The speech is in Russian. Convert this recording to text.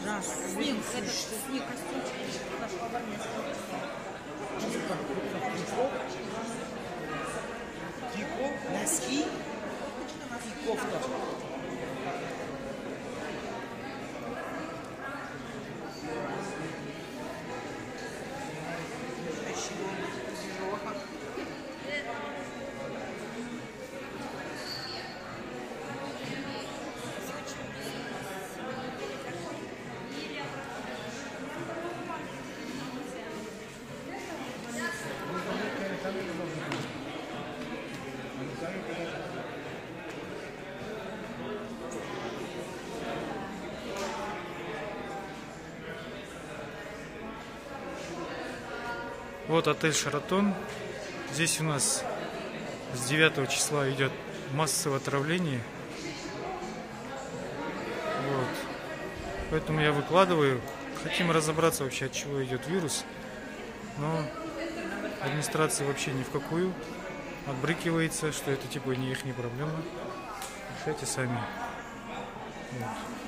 Да, Снег, это снег растет. Наш поваренец. Трико, носки и кофта. Вот отель Шаратон. Здесь у нас с 9 числа идет массовое отравление. Вот. Поэтому я выкладываю. Хотим разобраться вообще, от чего идет вирус. Но администрация вообще ни в какую. Отбрыкивается, что это типа не их проблема. Решайте сами. Вот.